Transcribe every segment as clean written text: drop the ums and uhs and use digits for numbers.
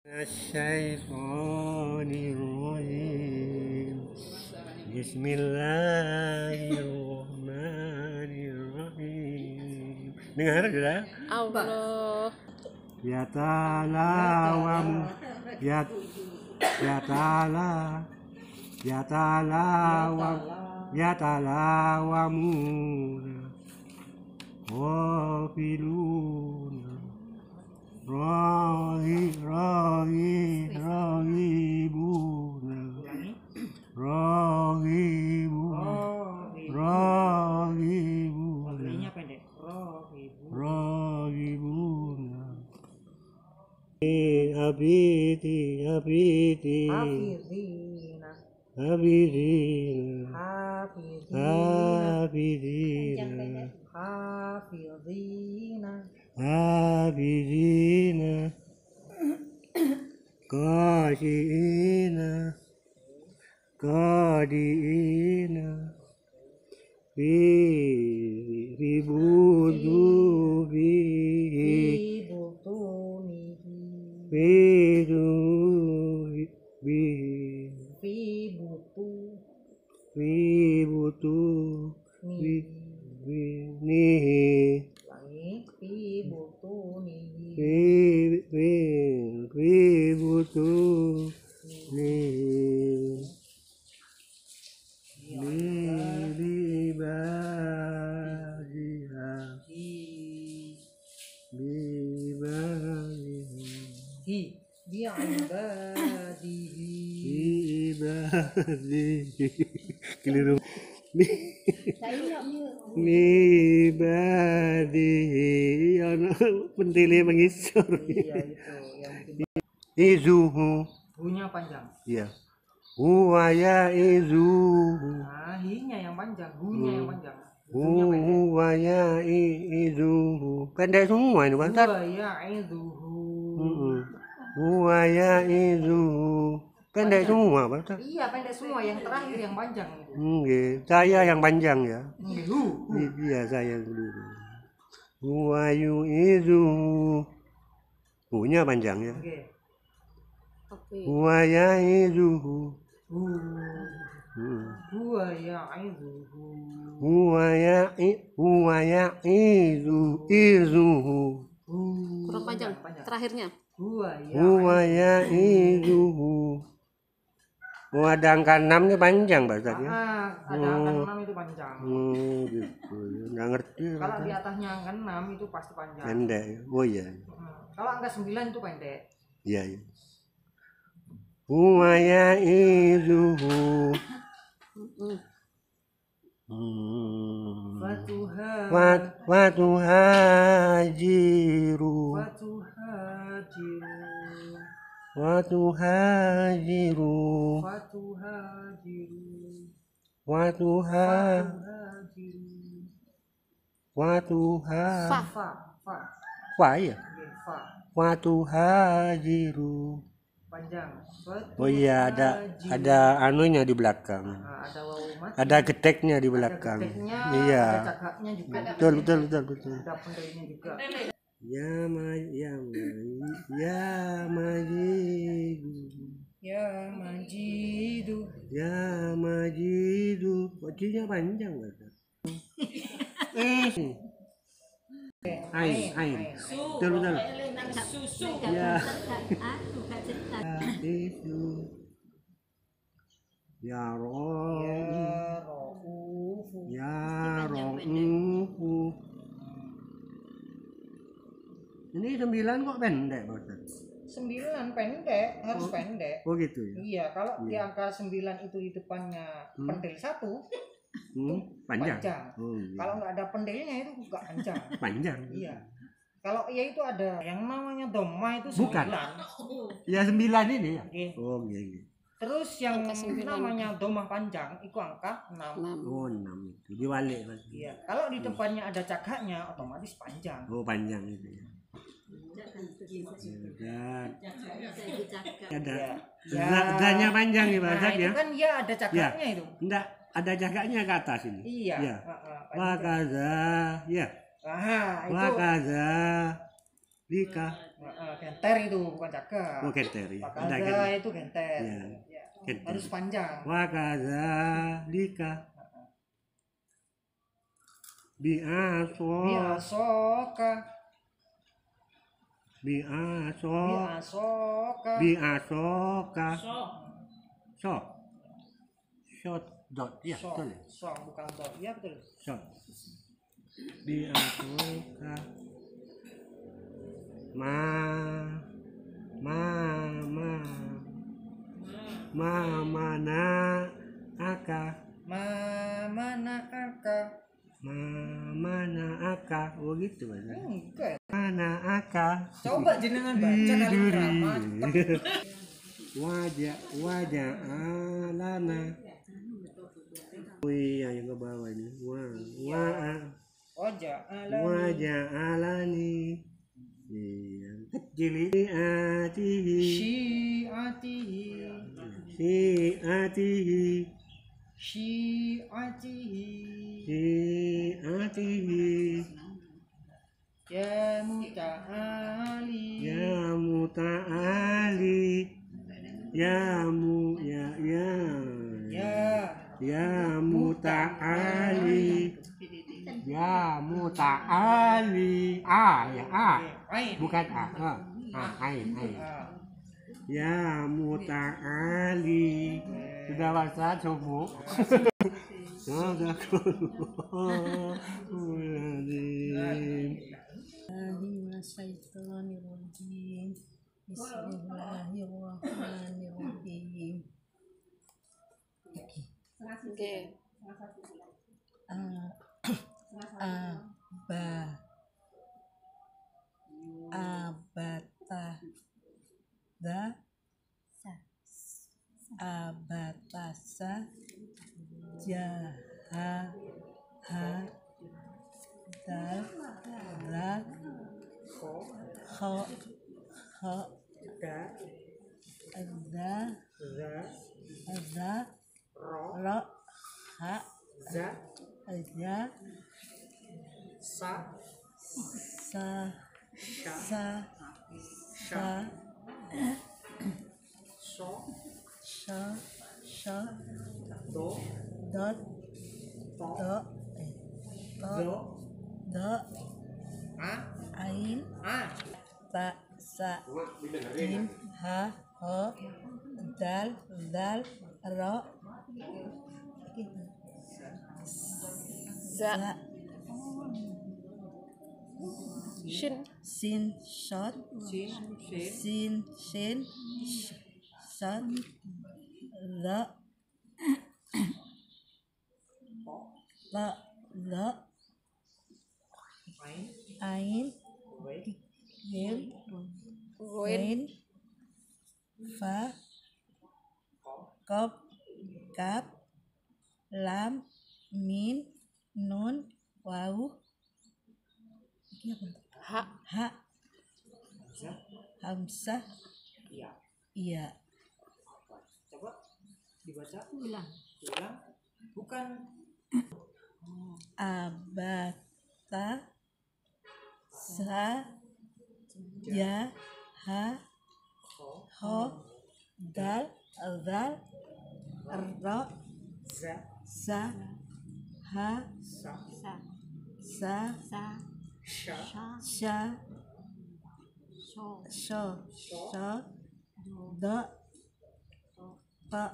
Asyaitonirrajim. Bismillahirrahmanirrahim. Dengar sudah? Allah. Ya talawam ya ya tala ya talawam ya talawamuna wafiluna rahibuna Abidi Hafizina Abidina Hafizina Abidina Hafizina Abidina Qashiina Qadiina Fi budubihi Fi butunihi Fi Fi butunihi Fi butunihi Fi butunihi keliru libadihi ana pentile mengisor Iya itu yang bikin izuhu hunya panjang. ya huwa ya izuhu Nah, hinya yang panjang, hunya yang panjang. Hunya pendek. huwa ya izuhu pendek semua ini Pak. Huwa ya'iduhu. Huwa ya izuhu pendek semua Pak. Iya, pendek semua, yang terakhir yang panjang itu. Saya yang panjang ya. Hu. Iya saya dulu. Huwa yu'izuhu. Hunya panjang ya. Oke. Huwa ya'izuhu. Huwa ya'iduhu. Huwa ya'izuhu. Kurang panjang. Terakhirnya. Huwa ya'izuhu. Oh, ada angka 6 ini panjang Pak Ustaz ya. Ada angka 6 itu panjang. Gitu. Nggak ngerti. Kalau di atasnya angka 6 itu pasti panjang. Pendek. Oh iya. Kalau angka 9 itu pendek. Iya, iya. Huwa ya'izuhu. Watuhajiru. Watuhajiru. Fa ya. Watuhajiru. Panjang. Oh iya ada anunya di belakang. Ada wawu mati. Ada geteknya di belakang. Iya. Ada cakaknya juga. Betul. Ada pendelnya juga. Ya majidu. Kocinya panjang enggak? Ain. Betul. Ya. Itu. Ya Raufu. Ini 9 kok pendek Pak Ustaz? 9 pendek, harus pendek. Oh gitu ya? Iya, kalau di angka 9 itu di depannya pendel 1 panjang. Oh, iya. Kalau nggak ada pendelnya itu nggak panjang. Panjang. Iya. Kalau ya itu ada yang namanya doma itu 9. Bukan. Ya 9 ini ya. Okay. Oh iya. Terus yang namanya doma panjang itu angka 6. Oh 6 itu diwalik Mas. Iya. Kalau di depannya ada cakaknya otomatis panjang. Oh panjang itu ya. Ada panjang ya Pak Ustaz ya. Itu kan ya ada cakaknya itu. Enggak, ada cakaknya ke atas ini. Iya. Ya. Wakaza ya. Aha, itu. Wakaza Lika. Genter itu bukan cakep. Oh, genter ya. Ada Wakaza genter. itu genter. Ya. Ya. Genter. Harus panjang. Wakaza lika. Biaso. Biasoka. Biaso. Biasoka. Biasoka. So. Shot dot. Ya, So, betul. so bukan dot. Iya betul. Shot. Biasoka. Ma. Mana aka. Mana aka. Mana aka. Oh gitu bahasa. Enggak. Mana aka. Coba jenengan baca kaligramat. Wajah alana. Wih, yang ke bawah ini. Wajah alani. Iya, kecil ini atihi. Syi'atihi. Ya muta'ali. Ya muta'ali. A ya A. Ain. Bukan A. Ain. Ya muta'ali. Sudah bahasa coba. Bismillahirrahmanirrahim. Oke. Abatasa jaha dal kho za ro ha za sa sha dot ain ta sa im ha ho dal ro Za. Shin. sin shot sin shot la ain Goin. fa kop kap lam min nun wawu ha hamzah iya. Coba dibaca. Ulang. Bukan. Abata sa ya ha ho dal ro za ha sa sha sho do pa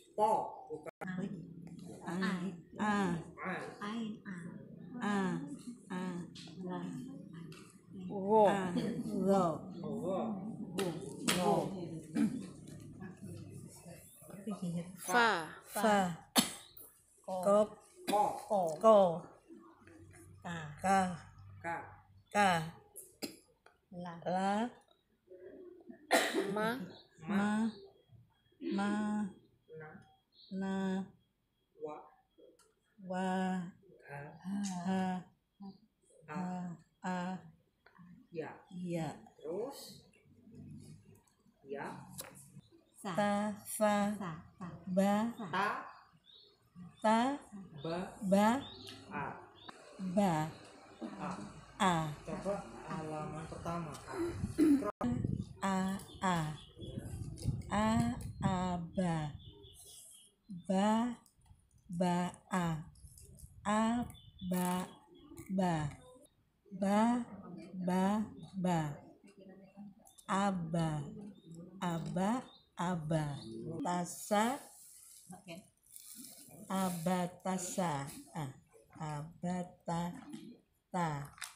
Fa. fa kop ko ka la Ma. na wa ha ya Terus. Ya. ta fa ba ta Ba. ba A. ba a Coba Halaman pertama. A aba. Ba a ba aba tasa abatasa abata ta